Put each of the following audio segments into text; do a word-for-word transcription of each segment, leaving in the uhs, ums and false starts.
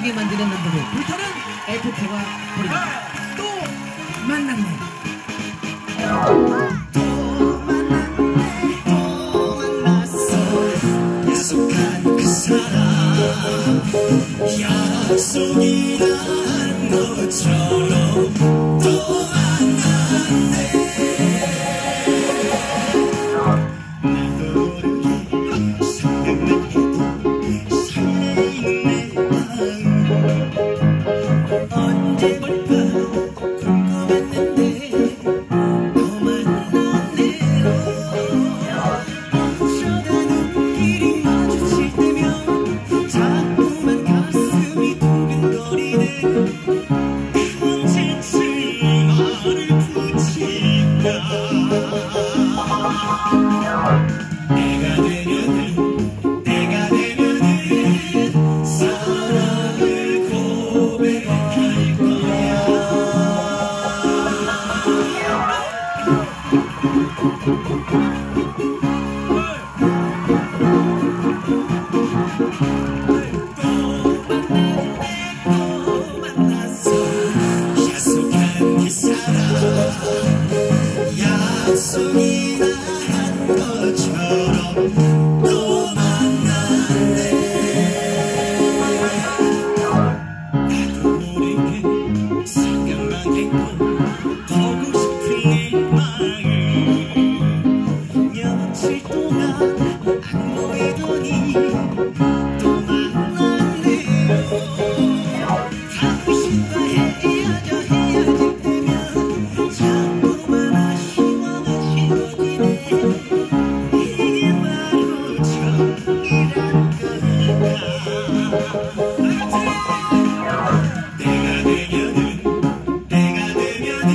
춤추게 만드는 남자들 불타는 에프티와 부릅니다. 또 만났네. 또 만났네. 또 만났어. 약속한 그 사람 약속이란 것처럼 또 만났네. 나도 모르게 생각만 해도 설레이는 내 마음 언제 볼까 궁금했는데 또 만났네요. 어쩌다 눈길이 마주칠 때면 자꾸만 가슴이 두근거리네. 언제쯤 말을 붙일까. 내가 되면은 내가 되면은 사랑을 고백할 거야. 또 만났네. 또 만났어. 약속한 그 사람 약속이나 한 것처럼 또 만났네. 나도 모르게 생각만 했고 보고 싶은 내 마음 며칠 동안 안 보이더니 또 만났네요. 가고 싶어 헤어져 헤어질 때면 자꾸만 아쉬워 아쉬워지네. 이게 바로 정이란 걸까. 내가 되면은 내가 되면은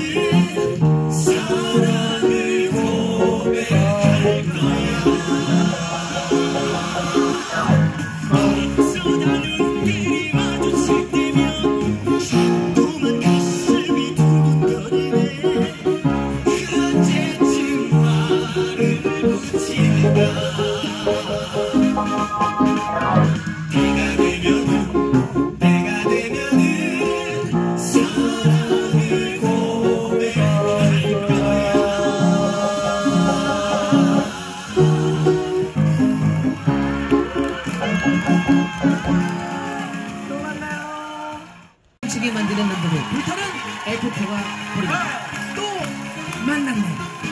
사랑을 고백할 거야. 어쩌다 눈길이 마주칠 때면 자꾸만 가슴이 두근거리네. 언제쯤 말을 붙일까. 내가 되면은 내가 되면은 사랑을 고백할 거야. 또 만나요. 춤추게 만드는 남자들 불타는 에프티와 부릅니다. 또 만났네.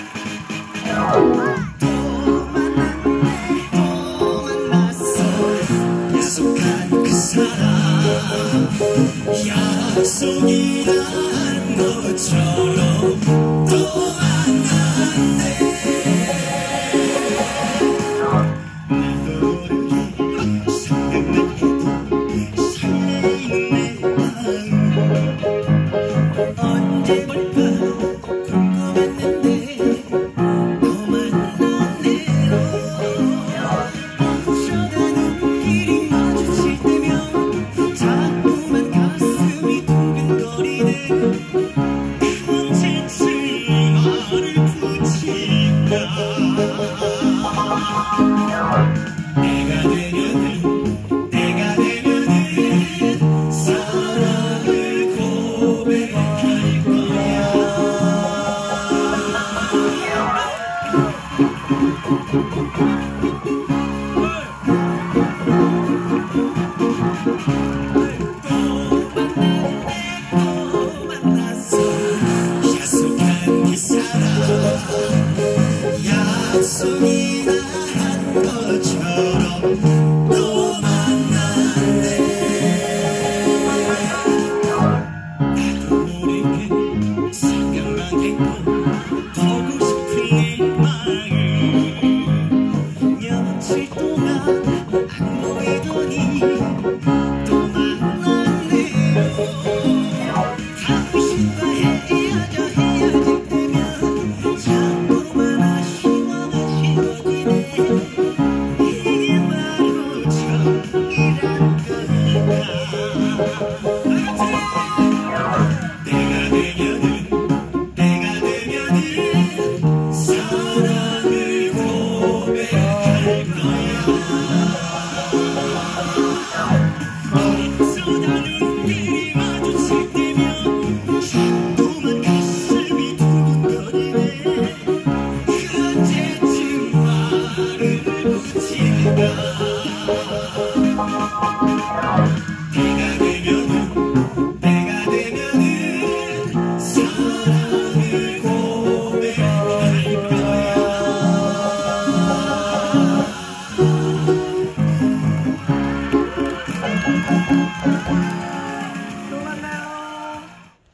또 만났네. 또 만났어. 약속한 그 사람 약속이란 것처럼 또 만났네. 나도 모르게 생각만 해도 설레이는 내 마음 언제 볼까 궁금했는데 또 만났네요. 어쩌다 눈길이 마주칠 때면 자꾸만 가슴이 두근거리네. 언제쯤 말을 붙일까. 내가 되면은 내가 되면은 사랑을 고백할 거야. 또 만났네. 또 만났어. 약속한 그 사람 약속이나 한 것처럼 또 만났네. 나도 모르게 생각만 했고 보고 싶은 내 마음 며칠 동안 안 보이더니 또 만났네요. 가고 싶어 헤어져 헤어질 때면 자꾸만 아쉬워 아쉬워지네. 이게 바로 정이란 걸까.